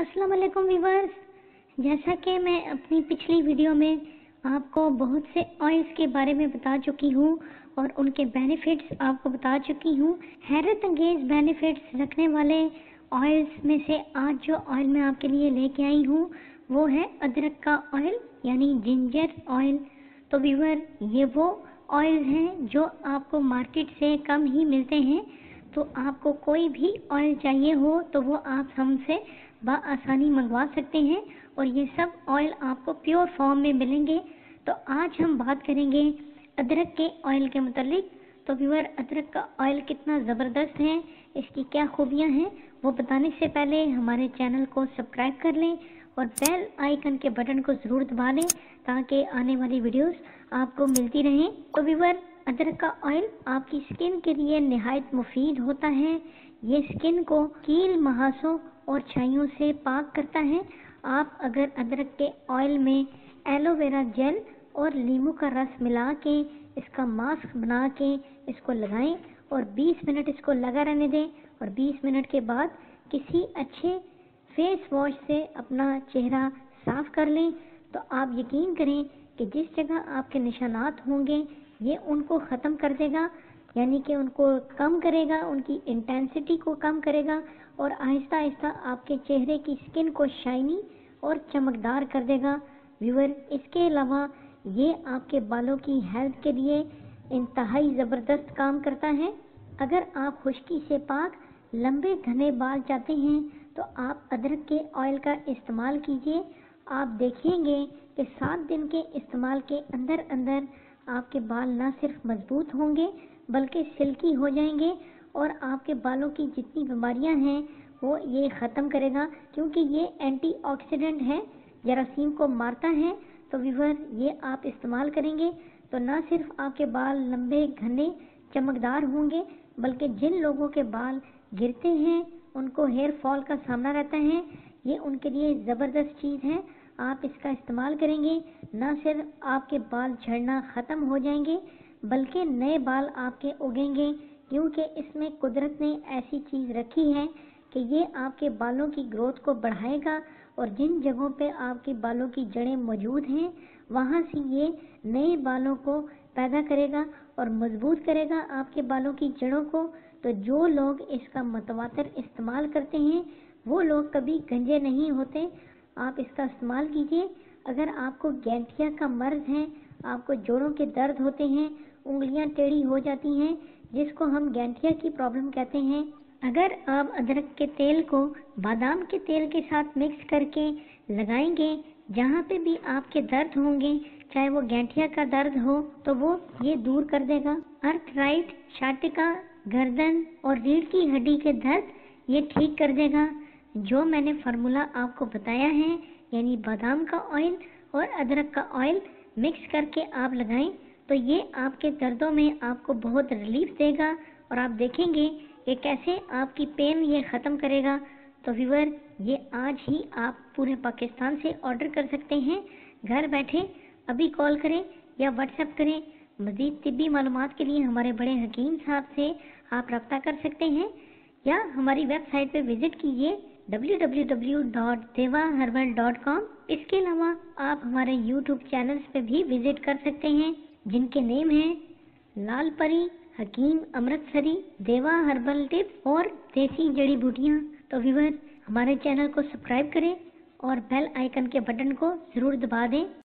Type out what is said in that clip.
अस्सलाम वालेकुम व्यूवर्स। जैसा कि मैं अपनी पिछली वीडियो में आपको बहुत से ऑयल्स के बारे में बता चुकी हूँ और उनके बेनिफिट्स आपको बता चुकी हूँ। हैरत अंगेज बेनिफिट्स रखने वाले ऑयल्स में से आज जो ऑयल मैं आपके लिए लेके आई हूँ वो है अदरक का ऑयल यानी जिंजर ऑयल। तो व्यूवर, ये वो ऑयल हैं जो आपको मार्केट से कम ही मिलते हैं। तो आपको कोई भी ऑयल चाहिए हो तो वो आप हमसे बआसानी मंगवा सकते हैं और ये सब ऑयल आपको प्योर फॉर्म में मिलेंगे। तो आज हम बात करेंगे अदरक के ऑयल के मुतालिक। तो व्यूअर, अदरक का ऑयल कितना ज़बरदस्त है, इसकी क्या खूबियाँ हैं, वो बताने से पहले हमारे चैनल को सब्सक्राइब कर लें और बेल आइकन के बटन को ज़रूर दबा लें ताकि आने वाली वीडियोस आपको मिलती रहें। तो व्यूअर, अदरक का ऑयल आपकी स्किन के लिए निहायत मुफीद होता है। ये स्किन को कील, महासों और छाइयों से पाक करता है। आप अगर अदरक के ऑयल में एलोवेरा जेल और नींबू का रस मिला के इसका मास्क बना के इसको लगाएं और 20 मिनट इसको लगा रहने दें और 20 मिनट के बाद किसी अच्छे फेस वॉश से अपना चेहरा साफ कर लें। तो आप यकीन करें कि जिस जगह आपके निशानात होंगे ये उनको ख़त्म कर देगा, यानी कि उनको कम करेगा, उनकी इंटेंसिटी को कम करेगा और आहिस्ता आहिस्ता आपके चेहरे की स्किन को शाइनी और चमकदार कर देगा। व्यूअर, इसके अलावा ये आपके बालों की हेल्थ के लिए इंतहाई ज़बरदस्त काम करता है। अगर आप खुश्की से पाक लंबे घने बाल चाहते हैं तो आप अदरक के ऑयल का इस्तेमाल कीजिए। आप देखेंगे कि 7 दिन के इस्तेमाल के अंदर अंदर आपके बाल न सिर्फ मजबूत होंगे बल्कि सिल्की हो जाएंगे और आपके बालों की जितनी बीमारियां हैं वो ये ख़त्म करेगा, क्योंकि ये एंटीऑक्सीडेंट है, जरासीम को मारता है। तो व्यूअर, ये आप इस्तेमाल करेंगे तो न सिर्फ आपके बाल लंबे घने चमकदार होंगे बल्कि जिन लोगों के बाल गिरते हैं, उनको हेयर फॉल का सामना रहता है, ये उनके लिए ज़बरदस्त चीज़ है। आप इसका इस्तेमाल करेंगे न सिर्फ आपके बाल झड़ना ख़त्म हो जाएंगे बल्कि नए बाल आपके उगेंगे, क्योंकि इसमें कुदरत ने ऐसी चीज़ रखी है कि ये आपके बालों की ग्रोथ को बढ़ाएगा और जिन जगहों पे आपके बालों की जड़ें मौजूद हैं वहाँ से ये नए बालों को पैदा करेगा और मजबूत करेगा आपके बालों की जड़ों को। तो जो लोग इसका मतवातर इस्तेमाल करते हैं वो लोग कभी गंजे नहीं होते। आप इसका इस्तेमाल कीजिए। अगर आपको गैंठिया का मर्ज है, आपको जोड़ों के दर्द होते हैं, उंगलियां टेढ़ी हो जाती हैं, जिसको हम गैंठिया की प्रॉब्लम कहते हैं, अगर आप अदरक के तेल को बादाम के तेल के साथ मिक्स करके लगाएंगे जहाँ पे भी आपके दर्द होंगे, चाहे वो गैंठिया का दर्द हो तो वो ये दूर कर देगा। अर्थराइट, शाटिका, गर्दन और रीढ़ की हड्डी के दर्द ये ठीक कर देगा। जो मैंने फार्मूला आपको बताया है यानी बादाम का ऑयल और अदरक का ऑयल मिक्स करके आप लगाएं तो ये आपके दर्दों में आपको बहुत रिलीफ देगा और आप देखेंगे कि कैसे आपकी पेन ये ख़त्म करेगा। तो व्यूअर, ये आज ही आप पूरे पाकिस्तान से ऑर्डर कर सकते हैं घर बैठे। अभी कॉल करें या व्हाट्सएप करें। मज़ीद तिब्बी मालूमात के लिए हमारे बड़े हकीम साहब से आप रब्ता कर सकते हैं या हमारी वेबसाइट पे विज़िट कीजिए www.devaherbal.com। इसके अलावा आप हमारे YouTube चैनल्स पे भी विज़िट कर सकते हैं जिनके नेम हैं लाल परी, हकीम अमृतसरी, देवा हर्बल टिप्स और देसी जड़ी बूटियाँ। तो व्यूअर, हमारे चैनल को सब्सक्राइब करें और बेल आइकन के बटन को ज़रूर दबा दें।